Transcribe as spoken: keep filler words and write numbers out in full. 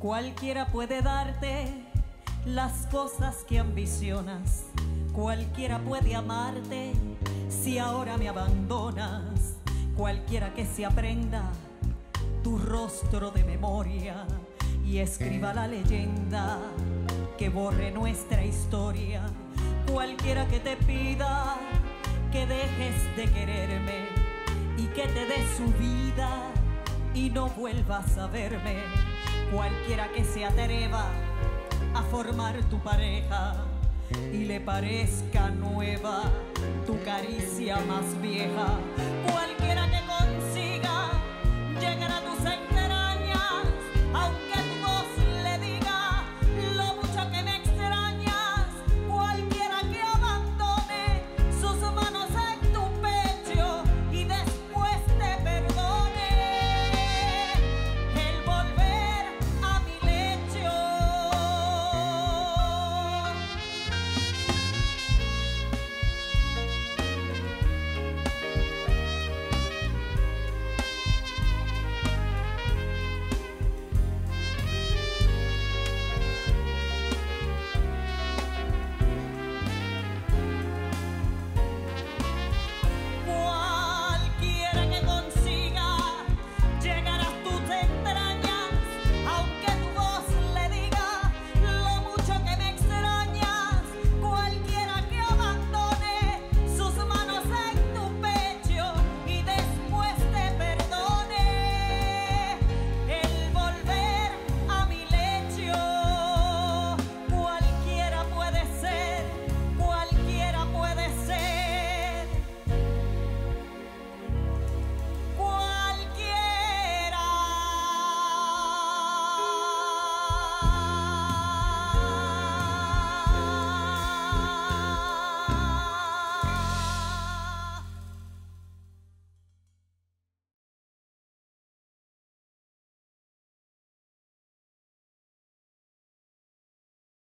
Cualquiera puede darte las cosas que ambicionas, cualquiera puede amarte si ahora me abandonas. Cualquiera que se aprenda tu rostro de memoria y escriba la leyenda que borre nuestra historia. Cualquiera que te pida que dejes de quererme y que te dé su vida y no vuelvas a verme. Cualquiera que se atreva a formar tu pareja y le parezca nueva tu caricia más vieja.